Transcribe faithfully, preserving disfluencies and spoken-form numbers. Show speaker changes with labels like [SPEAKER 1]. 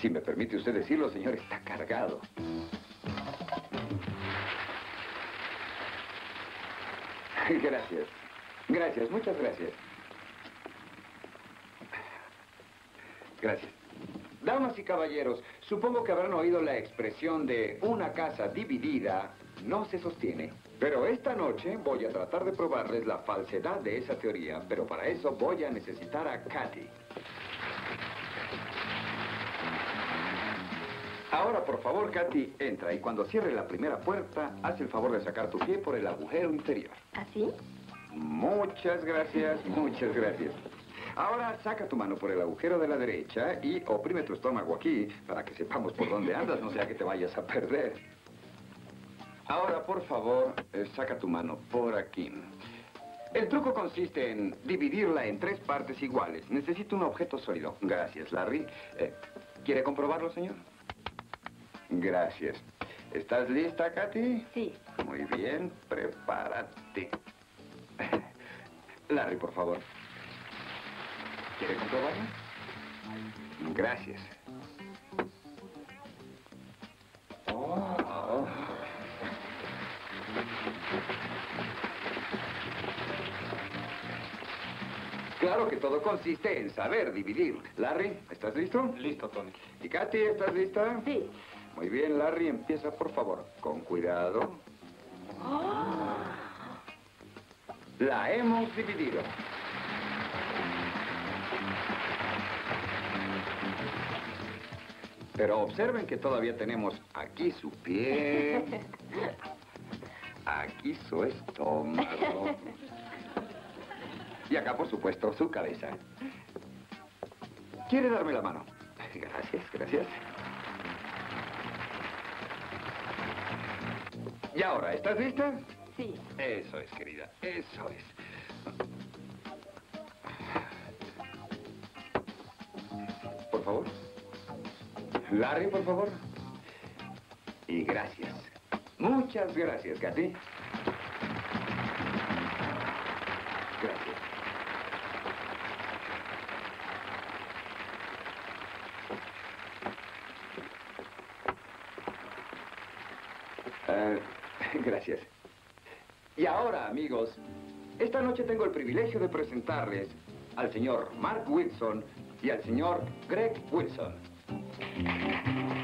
[SPEAKER 1] Si me permite usted decirlo, señor, está cargado. Gracias. Gracias, muchas gracias. Gracias. Damas y caballeros, supongo que habrán oído la expresión de una casa dividida no se sostiene. Pero esta noche voy a tratar de probarles la falsedad de esa teoría, pero para eso voy a necesitar a Katy. Ahora, por favor, Katy, entra y cuando cierre la primera puerta, haz el favor de sacar tu pie por el agujero interior.
[SPEAKER 2] ¿Así?
[SPEAKER 1] Muchas gracias, muchas gracias. Ahora saca tu mano por el agujero de la derecha y oprime tu estómago aquí para que sepamos por dónde andas, no sea que te vayas a perder. Ahora, por favor, eh, saca tu mano por aquí. El truco consiste en dividirla en tres partes iguales. Necesito un objeto sólido. Gracias, Larry. Eh, ¿Quiere comprobarlo, señor? Gracias. ¿Estás lista, Katy?
[SPEAKER 2] Sí.
[SPEAKER 1] Muy bien, prepárate. Larry, por favor. ¿Quiere comprobarlo? Gracias. Oh. Claro que todo consiste en saber dividir. Larry, ¿estás listo?
[SPEAKER 3] Listo, Tony.
[SPEAKER 1] ¿Y Katy, estás lista?
[SPEAKER 2] Sí.
[SPEAKER 1] Muy bien, Larry, empieza, por favor. Con cuidado.
[SPEAKER 2] Oh.
[SPEAKER 1] La hemos dividido. Pero observen que todavía tenemos aquí su pie, aquí su estómago y acá, por supuesto, su cabeza. ¿Quiere darme la mano? Gracias, gracias. Y ahora, ¿estás lista?
[SPEAKER 2] Sí.
[SPEAKER 1] Eso es, querida, eso es. Por favor. Larry, por favor. Y gracias. Muchas gracias, Katy. Gracias. Uh, gracias. Y ahora, amigos, esta noche tengo el privilegio de presentarles al señor Mark Wilson y al señor Greg Wilson.